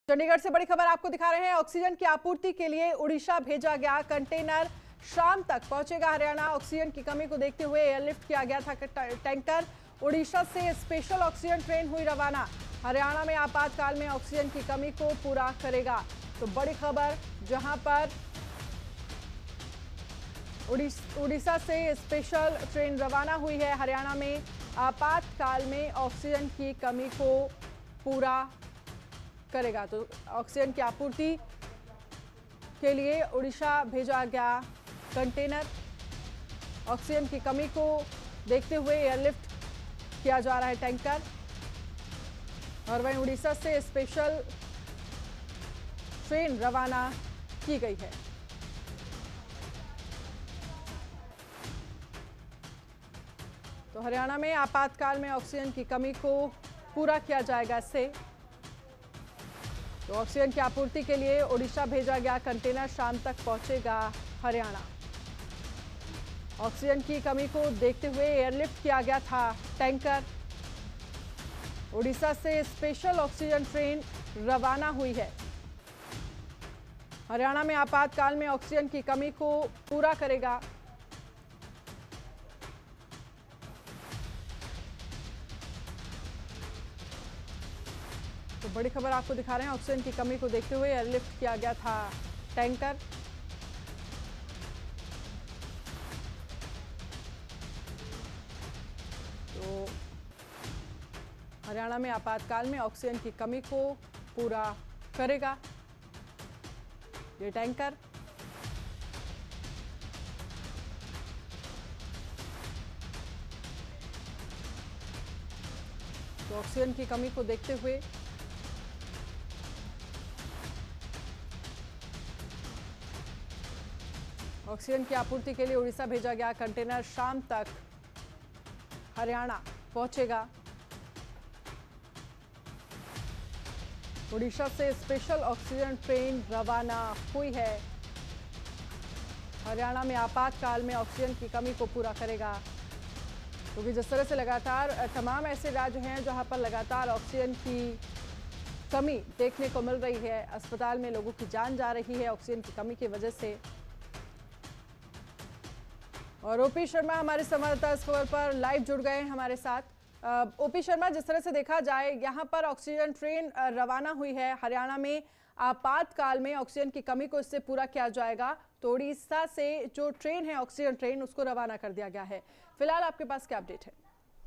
चंडीगढ़ से बड़ी खबर आपको दिखा रहे हैं। ऑक्सीजन की आपूर्ति के लिए उड़ीसा भेजा गया कंटेनर शाम तक पहुंचेगा हरियाणा। ऑक्सीजन की कमी को देखते हुए एयरलिफ्ट किया गया था टैंकर। उड़ीसा से स्पेशल ऑक्सीजन ट्रेन हुई रवाना। हरियाणा में आपातकाल में ऑक्सीजन की कमी को पूरा करेगा। तो बड़ी खबर, जहां पर उड़ीसा से स्पेशल ट्रेन रवाना हुई है। हरियाणा में आपातकाल में ऑक्सीजन की कमी को पूरा करेगा। तो ऑक्सीजन की आपूर्ति के लिए उड़ीसा भेजा गया कंटेनर। ऑक्सीजन की कमी को देखते हुए एयरलिफ्ट किया जा रहा है टैंकर। और वहीं उड़ीसा से स्पेशल ट्रेन रवाना की गई है। तो हरियाणा में आपातकाल में ऑक्सीजन की कमी को पूरा किया जाएगा इससे। तो ऑक्सीजन की आपूर्ति के लिए उड़ीसा भेजा गया कंटेनर शाम तक पहुंचेगा हरियाणा। ऑक्सीजन की कमी को देखते हुए एयरलिफ्ट किया गया था टैंकर। उड़ीसा से स्पेशल ऑक्सीजन ट्रेन रवाना हुई है। हरियाणा में आपातकाल में ऑक्सीजन की कमी को पूरा करेगा। तो बड़ी खबर आपको दिखा रहे हैं। ऑक्सीजन की कमी को देखते हुए एयरलिफ्ट किया गया था टैंकर। तो हरियाणा में आपातकाल में ऑक्सीजन की कमी को पूरा करेगा ये टैंकर। तो ऑक्सीजन की कमी को देखते हुए ऑक्सीजन की आपूर्ति के लिए उड़ीसा भेजा गया कंटेनर शाम तक हरियाणा पहुंचेगा। उड़ीसा से स्पेशल ऑक्सीजन ट्रेन रवाना हुई है। हरियाणा में आपातकाल में ऑक्सीजन की कमी को पूरा करेगा। क्योंकि जिस तरह से लगातार तमाम ऐसे राज्य हैं जहां पर लगातार ऑक्सीजन की कमी देखने को मिल रही है, अस्पताल में लोगों की जान जा रही है ऑक्सीजन की कमी की वजह से। और ओपी शर्मा हमारे संवाददाता इस खबर पर लाइव जुड़ गए हैं हमारे साथ। ओपी शर्मा, जिस तरह से देखा जाए यहाँ पर ऑक्सीजन ट्रेन रवाना हुई है। हरियाणा में आपातकाल में ऑक्सीजन की कमी को इससे पूरा किया जाएगा। तो उड़ीसा से जो ट्रेन है ऑक्सीजन ट्रेन, उसको रवाना कर दिया गया है। फिलहाल आपके पास क्या अपडेट है?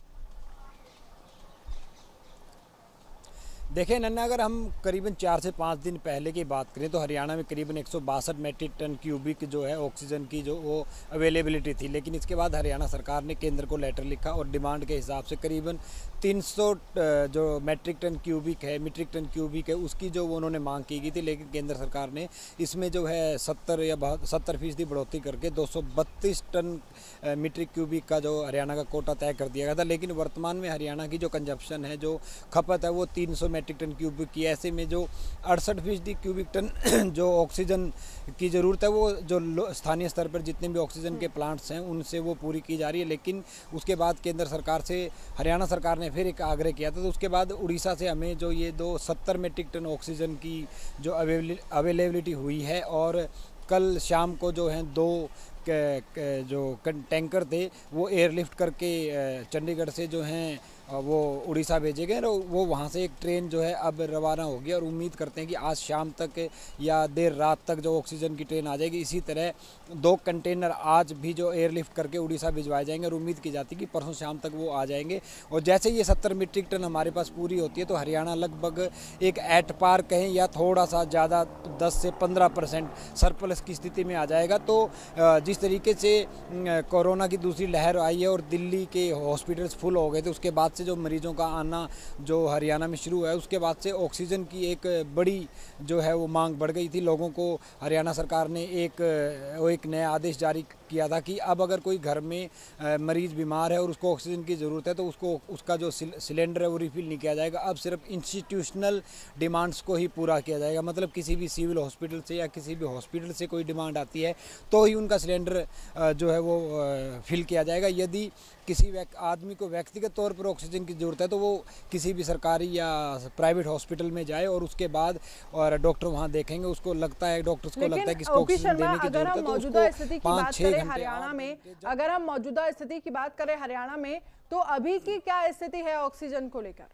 देखें नन्ना, अगर हम करीबन 4 से 5 दिन पहले की बात करें तो हरियाणा में करीबन 162 मेट्रिक टन क्यूबिक जो है ऑक्सीजन की जो वो अवेलेबिलिटी थी। लेकिन इसके बाद हरियाणा सरकार ने केंद्र को लेटर लिखा और डिमांड के हिसाब से करीबन 300 जो मीट्रिक टन क्यूबिक है उसकी जो उन्होंने मांग की गई थी। लेकिन केंद्र सरकार ने इसमें जो है 70% बढ़ोतरी करके 232 टन मीट्रिक क्यूबिक का जो हरियाणा का कोटा तय कर दिया गया था। लेकिन वर्तमान में हरियाणा की जो कंजप्शन है, जो खपत है, वो 300 मेट्रिक टन क्यूबिक की। ऐसे में जो 68% क्यूबिक टन जो ऑक्सीजन की ज़रूरत है वो जो स्थानीय स्तर पर जितने भी ऑक्सीजन के प्लांट्स हैं उनसे वो पूरी की जा रही है। लेकिन उसके बाद केंद्र सरकार से हरियाणा सरकार ने फिर एक आग्रह किया था। तो उसके बाद उड़ीसा से हमें जो ये 70 मेट्रिक टन ऑक्सीजन की जो अवेलेबिलिटी हुई है। और कल शाम को जो हैं 2 जो टैंकर थे वो एयरलिफ्ट करके चंडीगढ़ से जो हैं वो उड़ीसा भेजे गए। वो वहाँ से एक ट्रेन जो है अब रवाना होगी। और उम्मीद करते हैं कि आज शाम तक या देर रात तक जो ऑक्सीजन की ट्रेन आ जाएगी। इसी तरह 2 कंटेनर आज भी जो एयरलिफ्ट करके उड़ीसा भिजवाए जाएंगे और उम्मीद की जाती है कि परसों शाम तक वो आ जाएंगे। और जैसे ये 70 मीट्रिक टन हमारे पास पूरी होती है तो हरियाणा लगभग एक एट पार कहें या थोड़ा सा ज़्यादा 10 से 15% सरप्लस की स्थिति में आ जाएगा। तो जिस तरीके से कोरोना की दूसरी लहर आई है और दिल्ली के हॉस्पिटल्स फुल हो गए थे, उसके बाद से जो मरीजों का आना जो हरियाणा में शुरू है, उसके बाद से ऑक्सीजन की एक बड़ी जो है वो मांग बढ़ गई थी। लोगों को हरियाणा सरकार ने एक नया आदेश जारी किया था कि अब अगर कोई घर में मरीज़ बीमार है और उसको ऑक्सीजन की ज़रूरत है तो उसको उसका जो सिलेंडर है वो रिफ़िल नहीं किया जाएगा। अब सिर्फ इंस्टीट्यूशनल डिमांड्स को ही पूरा किया जाएगा। मतलब किसी भी सिविल हॉस्पिटल से या किसी भी हॉस्पिटल से कोई डिमांड आती है तो ही उनका सिलेंडर जो है वो फिल किया जाएगा। यदि किसी आदमी को व्यक्तिगत तौर पर ऑक्सीजन की ज़रूरत है तो वो किसी भी सरकारी या प्राइवेट हॉस्पिटल में जाए और उसके बाद और डॉक्टर वहाँ देखेंगे, उसको लगता है, डॉक्टर्स को लगता है कि इसको ऑक्सीजन देने की जरूरत है तो मौजूदा स्थिति की बात 5-6 करें हरियाणा में, अगर हम मौजूदा स्थिति की बात करें हरियाणा में, तो अभी की क्या स्थिति है ऑक्सीजन को लेकर?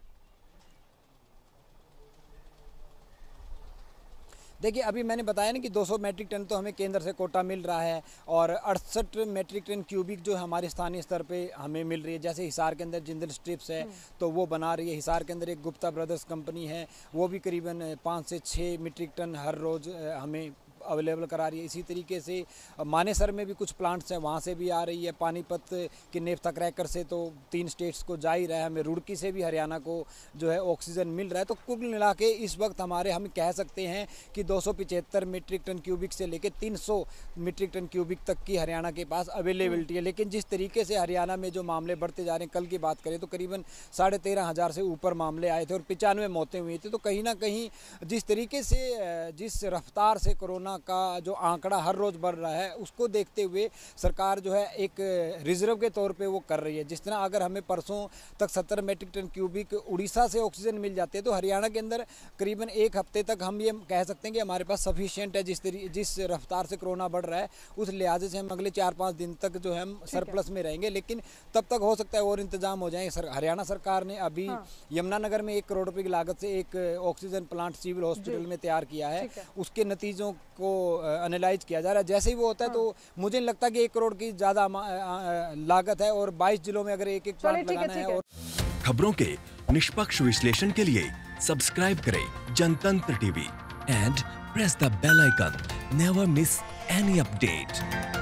देखिए, अभी मैंने बताया ना कि 200 मैट्रिक टन तो हमें केंद्र से कोटा मिल रहा है और 68 मैट्रिक टन क्यूबिक जो हमारे स्थानीय स्तर पे हमें मिल रही है। जैसे हिसार के अंदर जिंदल स्ट्रिप्स है तो वो बना रही है। हिसार के अंदर एक गुप्ता ब्रदर्स कंपनी है, वो भी करीबन 5 से 6 मैट्रिक टन हर रोज़ हमें अवेलेबल करा रही है। इसी तरीके से मानेसर में भी कुछ प्लांट्स हैं, वहाँ से भी आ रही है। पानीपत के नेफ्था क्रैकर से तो 3 स्टेट्स को जा ही रहा है। हमें रुड़की से भी हरियाणा को जो है ऑक्सीजन मिल रहा है। तो कुल मिला के इस वक्त हम कह सकते हैं कि 275 मीट्रिक टन क्यूबिक से लेकर 300 मीट्रिक टन क्यूबिक तक की हरियाणा के पास अवेलेबिलिटी है। लेकिन जिस तरीके से हरियाणा में जो मामले बढ़ते जा रहे हैं, कल की बात करें तो करीबन 13,500 से ऊपर मामले आए थे और 95 मौतें हुई थी। तो कहीं ना कहीं जिस तरीके से जिस रफ्तार से कोरोना का जो आंकड़ा हर रोज़ बढ़ रहा है उसको देखते हुए सरकार जो है एक रिजर्व के तौर पे वो कर रही है। जिस तरह अगर हमें परसों तक 70 मैट्रिक टन क्यूबिक उड़ीसा से ऑक्सीजन मिल जाते हैं तो हरियाणा के अंदर करीबन 1 हफ्ते तक हम ये कह सकते हैं कि हमारे पास सफिशिएंट है। जिस रफ्तार से कोरोना बढ़ रहा है उस लिहाजे से हम अगले 4-5 दिन तक जो है हम सरप्लस में रहेंगे। लेकिन तब तक हो सकता है और इंतजाम हो जाए। हरियाणा सरकार ने अभी यमुनानगर में 1 करोड़ रुपये की लागत से एक ऑक्सीजन प्लांट सिविल हॉस्पिटल में तैयार किया है। उसके नतीजों को एनालाइज किया जा रहा है। जैसे ही वो होता है तो मुझे नहीं लगता कि 1 करोड़ की ज़्यादा लागत है और 22 जिलों में अगर एक प्लांट लगाना है। और खबरों के निष्पक्ष विश्लेषण के लिए सब्सक्राइब करें Jantantra TV and press the bell icon. Never miss any update.